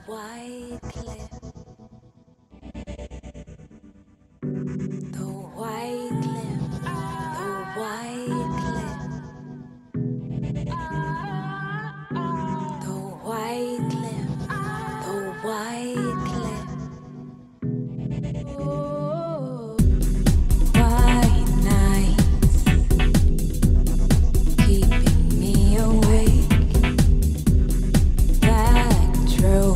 white cliff, the white cliff, the white cliff, the white cliff, the white cliff. Oh, white nights keeping me awake. ElectrO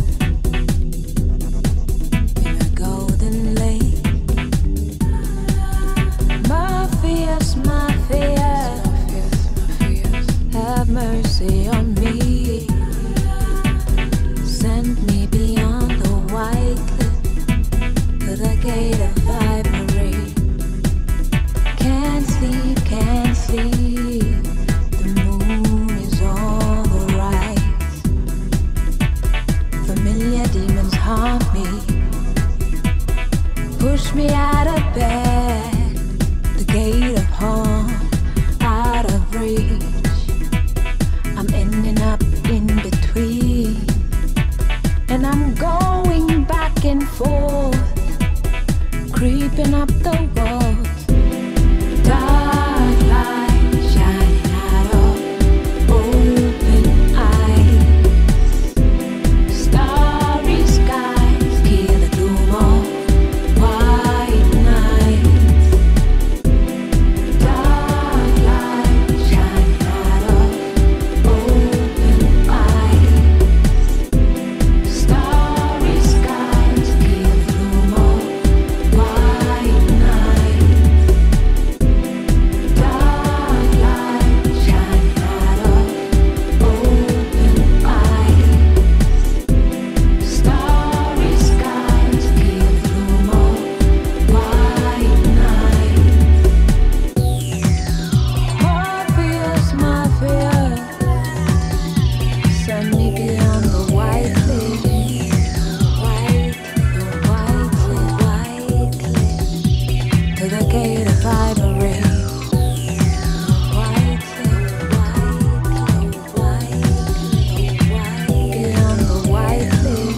in a golden lake. My fears, have mercy on me. Send me beyond the white cliff to the gate of vibrate. Can't sleep, can't sleep. The moon is all the right. Familiar demons haunt me, push me out of bed. The gate of home, out of reach. I'm ending up in between, and I'm going back and forth, creeping up the walls. Dark light shining out of open eyes. Starry skies kill the gloom of white nights. Dark light shining out of open eyes. Starry skies kill the gloom of white nights. Dark light shining out of open eyes. Starry skies kill the gloom of white nights. My fear, send me beyond the white cliff. The white cliff, to the gate of vibrate. White cliff, beyond the white cliff.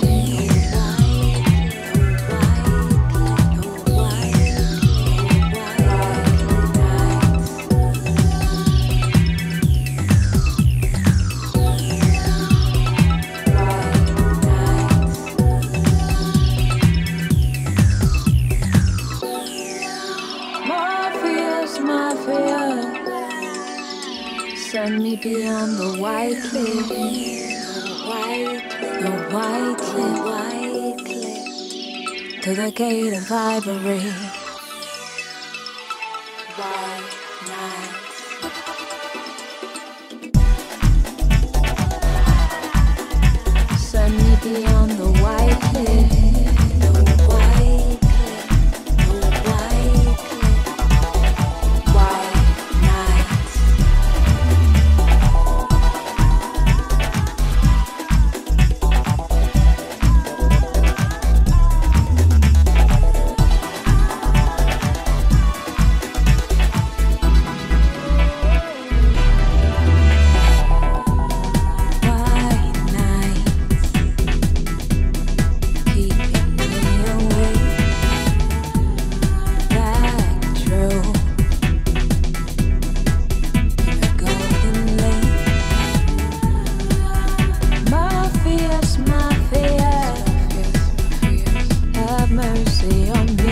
My fear, send me beyond the white cliff. The white cliff, to the gate of vibrate. White nights. Send me beyond the white cliff. The white cliff, the white cliff. White nights. White nights keeping me awake. ElectrO in a golden lake. My fears, have mercy on me.